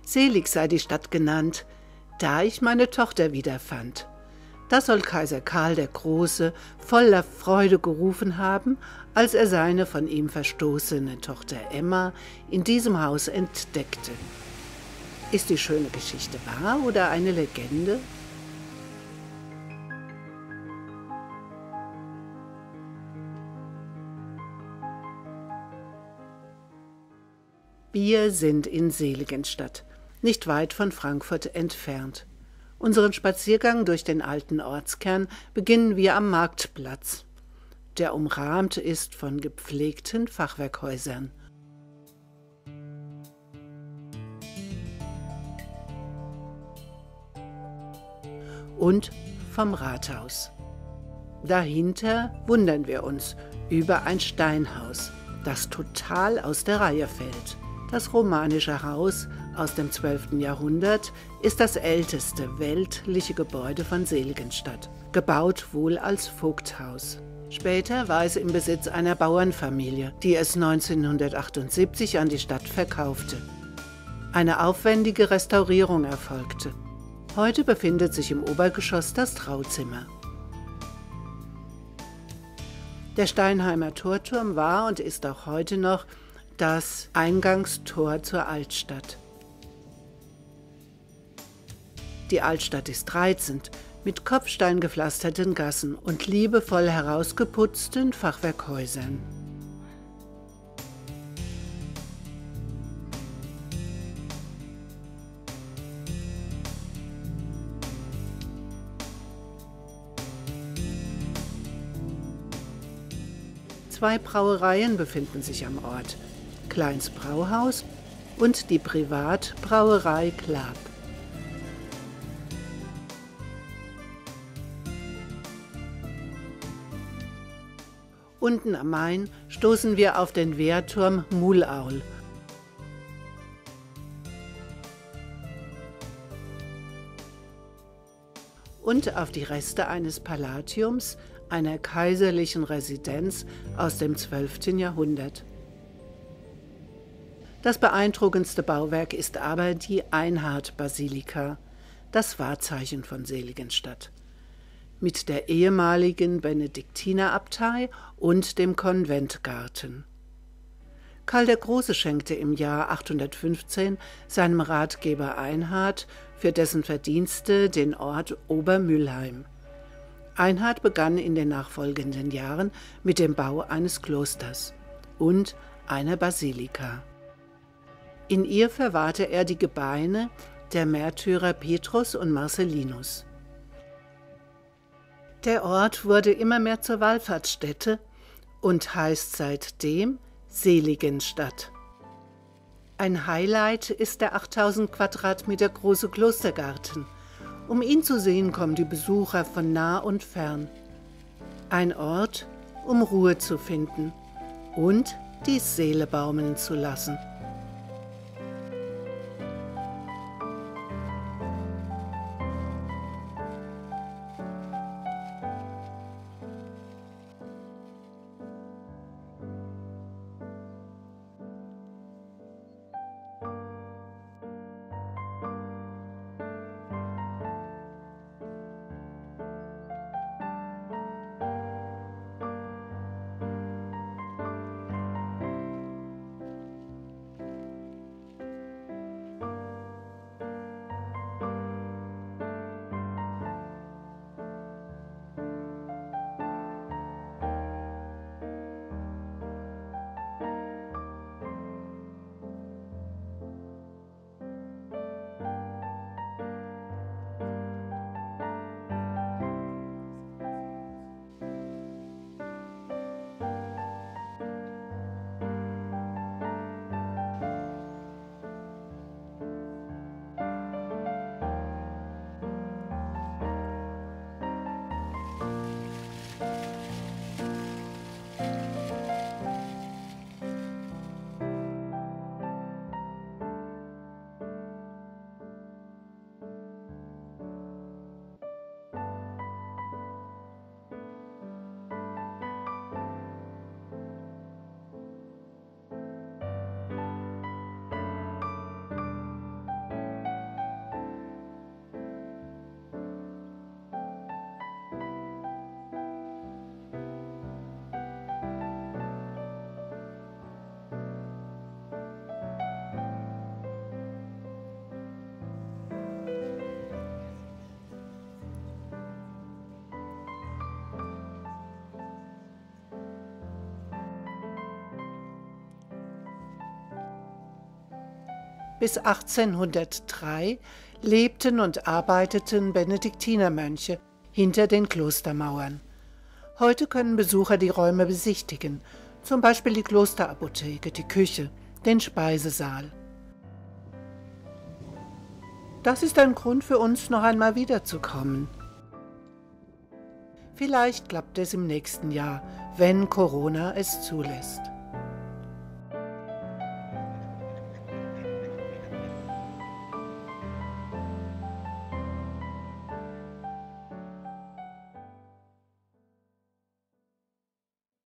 Selig sei die Stadt genannt, da ich meine Tochter wiederfand. Das soll Kaiser Karl der Große voller Freude gerufen haben, als er seine von ihm verstoßene Tochter Emma in diesem Haus entdeckte. Ist die schöne Geschichte wahr oder eine Legende? Wir sind in Seligenstadt, nicht weit von Frankfurt entfernt. Unseren Spaziergang durch den alten Ortskern beginnen wir am Marktplatz, der umrahmt ist von gepflegten Fachwerkhäusern. Und vom Rathaus. Dahinter wundern wir uns über ein Steinhaus, das total aus der Reihe fällt. Das romanische Haus aus dem 12. Jahrhundert ist das älteste weltliche Gebäude von Seligenstadt, gebaut wohl als Vogthaus. Später war es im Besitz einer Bauernfamilie, die es 1978 an die Stadt verkaufte. Eine aufwendige Restaurierung erfolgte. Heute befindet sich im Obergeschoss das Trauzimmer. Der Steinheimer Torturm war und ist auch heute noch das Eingangstor zur Altstadt. Die Altstadt ist reizend, mit kopfsteingepflasterten Gassen und liebevoll herausgeputzten Fachwerkhäusern. Zwei Brauereien befinden sich am Ort: Kleins Brauhaus und die Privatbrauerei Klab. Unten am Main stoßen wir auf den Wehrturm Mulaul. Und auf die Reste eines Palatiums, einer kaiserlichen Residenz aus dem 12. Jahrhundert. Das beeindruckendste Bauwerk ist aber die Einhard-Basilika, das Wahrzeichen von Seligenstadt, mit der ehemaligen Benediktinerabtei und dem Konventgarten. Karl der Große schenkte im Jahr 815 seinem Ratgeber Einhard für dessen Verdienste den Ort Obermülheim. Einhard begann in den nachfolgenden Jahren mit dem Bau eines Klosters und einer Basilika. In ihr verwahrte er die Gebeine der Märtyrer Petrus und Marcellinus. Der Ort wurde immer mehr zur Wallfahrtsstätte und heißt seitdem Seligenstadt. Ein Highlight ist der 8000 Quadratmeter große Klostergarten. Um ihn zu sehen, kommen die Besucher von nah und fern. Ein Ort, um Ruhe zu finden und die Seele baumeln zu lassen. Bis 1803 lebten und arbeiteten Benediktinermönche hinter den Klostermauern. Heute können Besucher die Räume besichtigen, zum Beispiel die Klosterapotheke, die Küche, den Speisesaal. Das ist ein Grund für uns, noch einmal wiederzukommen. Vielleicht klappt es im nächsten Jahr, wenn Corona es zulässt.